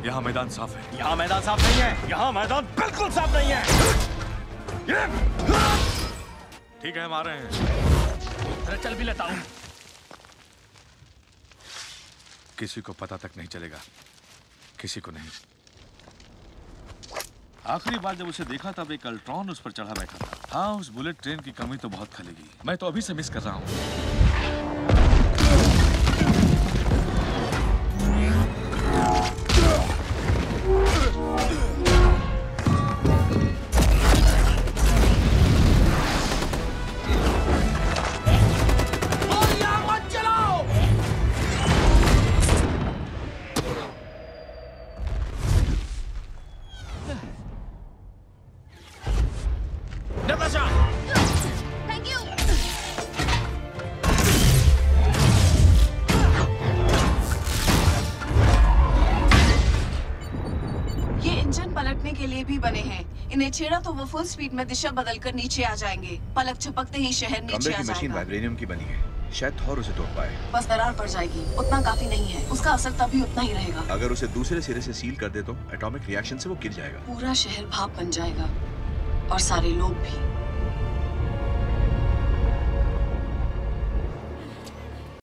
यहाँ मैदान साफ है। यहाँ मैदान साफ नहीं है। यहाँ मैदान बिल्कुल साफ नहीं है। ठीक है, हम आ रहे हैं। अरे चल भी लेता हूँ। किसी को पता तक नहीं चलेगा, किसी को नहीं। आखिरी बार जब उसे देखा तब एक अल्ट्रॉन उस पर चढ़ा बैठा था। हाँ, उस बुलेट ट्रेन की कमी तो बहुत खलेगी। मैं तो अभी से मिस कर रहा हूँ। इन्हें छेड़ा तो वो फुल स्पीड में दिशा बदलकर नीचे आ जाएंगे। पलक झपकते ही शहर नीचे आ जाएगा। की मशीन वाइब्रेनियम की बनी है, शायद थॉर उसे तोड़ पाए। बस दरार पड़ जाएगी, उतना काफी नहीं है। उसका असर तभी उतना ही रहेगा। अगर उसे दूसरे सिरे से सील कर दे तो एटॉमिक रिएक्शन से वो गिर जाएगा। पूरा शहर भाप बन जाएगा और सारे लोग भी।